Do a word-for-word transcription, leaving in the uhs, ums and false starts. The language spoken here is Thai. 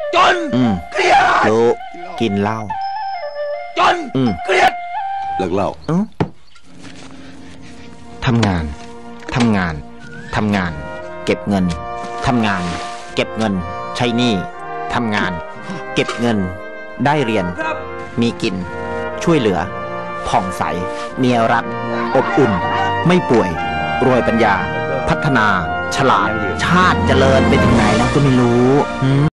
จนเครียดรู้กินเหล้าจนเครียดเลิกเหล้าทำงานทำงานทำงานเก็บเงินทำงานเก็บเงินใช้หนี้ทำงานเก็บเงินได้เรียนมีกินช่วยเหลือผ่องใสเมียรักอบอุ่นไม่ป่วยรวยปัญญาพัฒนาฉลาดชาติเจริญไปถึงไหนแล้วก็ไม่รู้